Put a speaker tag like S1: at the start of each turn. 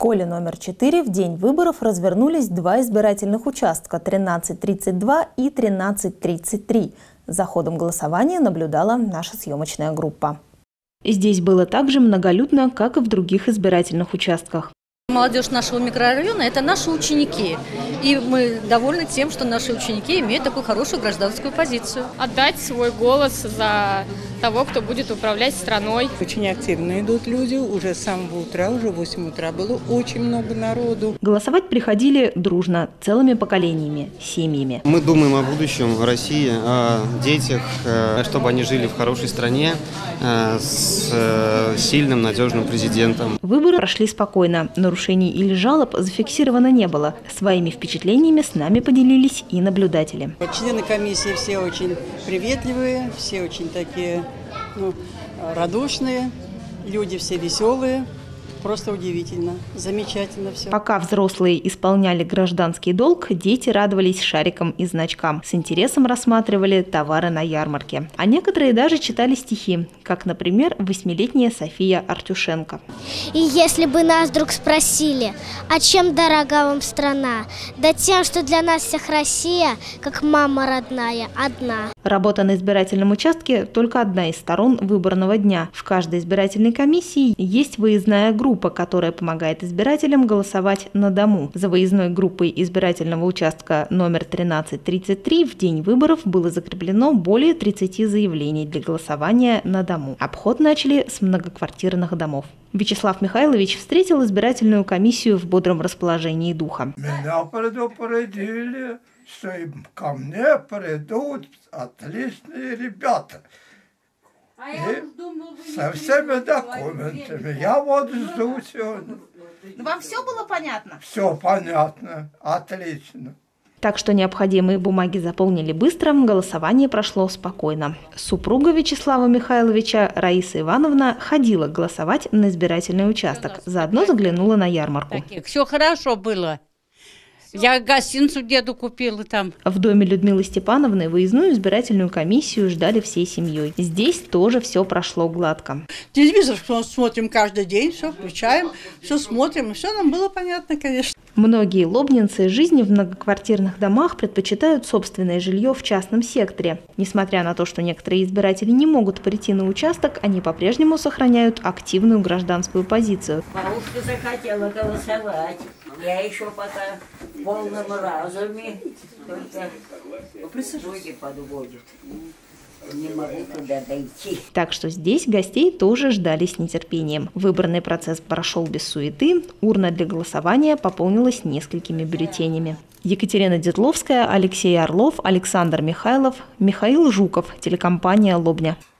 S1: школе номер 4 в день выборов развернулись два избирательных участка – 1332 и 1333. За ходом голосования наблюдала наша съемочная группа. Здесь было так же многолюдно, как и в других избирательных участках.
S2: Молодежь нашего микрорайона – это наши ученики. И мы довольны тем, что наши ученики имеют такую хорошую гражданскую позицию.
S3: Отдать свой голос за того, кто будет управлять страной.
S4: Очень активно идут люди. Уже с самого утра, уже 8 утра было очень много народу.
S1: Голосовать приходили дружно, целыми поколениями, семьями.
S5: Мы думаем о будущем России, о детях, чтобы они жили в хорошей стране с сильным, надежным президентом.
S1: Выборы прошли спокойно. Нарушений или жалоб зафиксировано не было. Своими впечатлениями с нами поделились и наблюдатели.
S4: Члены комиссии все очень приветливые, все очень такие радушные, люди все веселые. Просто удивительно, замечательно все.
S1: Пока взрослые исполняли гражданский долг, дети радовались шарикам и значкам. С интересом рассматривали товары на ярмарке. А некоторые даже читали стихи, как, например, 8-летняя София Артюшенко.
S6: И если бы нас вдруг спросили, а чем дорога вам страна? Да тем, что для нас всех Россия, как мама родная, одна.
S1: Работа на избирательном участке – только одна из сторон выборного дня. В каждой избирательной комиссии есть выездная группа, которая помогает избирателям голосовать на дому. За выездной группой избирательного участка номер 1333 в день выборов было закреплено более 30 заявлений для голосования на дому. Обход начали с многоквартирных домов. Вячеслав Михайлович встретил избирательную комиссию в бодром расположении духа.
S7: Меня предупредили, что ко мне придут отличные ребята. И со всеми документами. Я вот жду сегодня.
S8: Вам все было понятно?
S7: Все понятно. Отлично.
S1: Так что необходимые бумаги заполнили быстро, голосование прошло спокойно. Супруга Вячеслава Михайловича, Раиса Ивановна, ходила голосовать на избирательный участок. Заодно заглянула на ярмарку.
S9: Все хорошо было. Я гостиницу деду купила там.
S1: В доме Людмилы Степановны выездную избирательную комиссию ждали всей семьей. Здесь тоже все прошло гладко.
S4: Телевизор смотрим каждый день, все включаем, все смотрим, и все нам было понятно, конечно.
S1: Многие лобнинцы жизни в многоквартирных домах предпочитают собственное жилье в частном секторе. Несмотря на то, что некоторые избиратели не могут прийти на участок, они по-прежнему сохраняют активную гражданскую позицию.
S10: Бабушка захотела голосовать. Я еще пока в полном разуме, только ноги подводят. Не могу туда дойти.
S1: Так что здесь гостей тоже ждали с нетерпением. Выборный процесс прошел без суеты, урна для голосования пополнилась несколькими бюллетенями. Екатерина Детловская, Алексей Орлов, Александр Михайлов, Михаил Жуков, телекомпания «Лобня».